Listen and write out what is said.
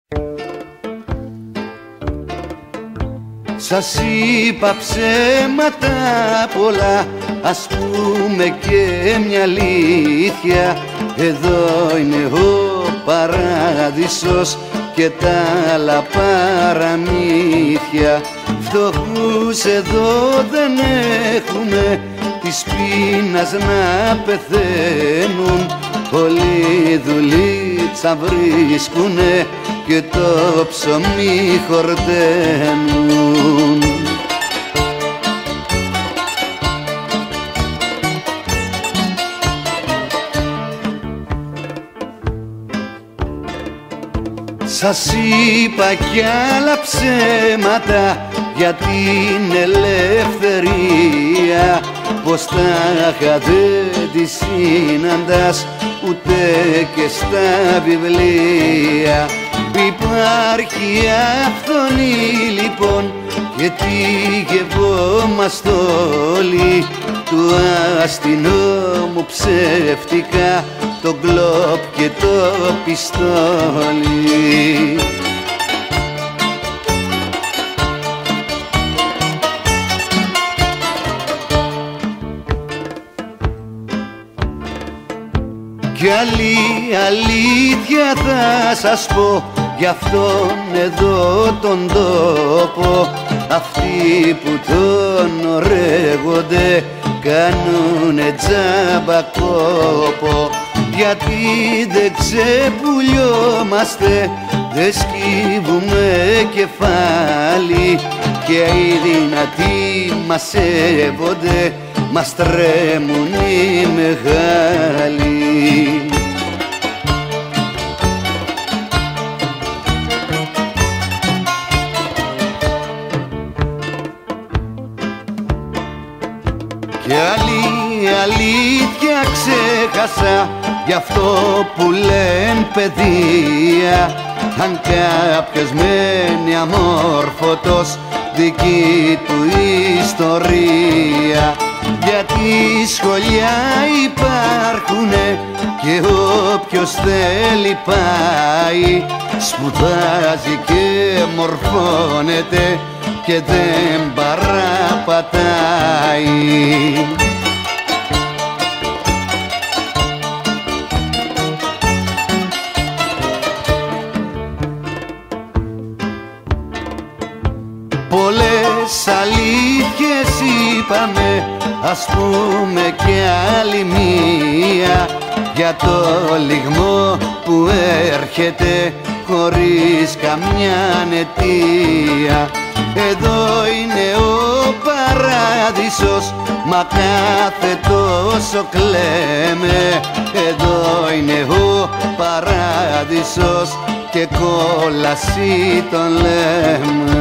Σας είπα ψέματα πολλά, ας πούμε και μια αλήθεια. Εδώ είναι ο παράδεισος και τα άλλα παραμύθια. Φτωχούς εδώ δεν έχουμε, της πείνας να πεθαίνουν. Πολλοί δουλίτσα βρίσκουνε και το ψωμί χορταίνουν. Σας είπα κι άλλα ψέματα για την ελευθερία, πως τάχα δεν τη συναντάς ούτε και στα βιβλία. Υπάρχει αυθονή λοιπόν και τυγευόμαστε όλοι, του αστυνόμου ψεύτικα το γκλόπ και το πιστόλι. Κι άλλη αλήθεια θα σας πω για αυτόν εδώ τον τόπο. Αυτοί που τον ωρεύονται κάνουνε τζάμπα κόπο. Γιατί δεν ξεπουλιόμαστε, δεν σκύβουμε κεφάλι, και οι δυνατοί μας σέβονται, μας τρέμουν οι μεγάλοι. Κι άλλη αλήθεια ξέχασα γι' αυτό που λένε παιδεία. Αν κάποιος μένει αμόρφωτος, δική του ιστορία. Γιατί σχολιά υπάρχουνε και όποιος θέλει πάει, σπουδάζει και μορφώνεται και δεν παραπατάει. Πολλές αλήθειες είπαμε, ας πούμε και άλλη μία, για το λιγμό που έρχεται χωρίς καμιά αιτία. Εδώ είναι ο παράδεισος, μα κάθε τόσο κλαίμε. Εδώ είναι ο παράδεισος και κόλαση τον λέμε.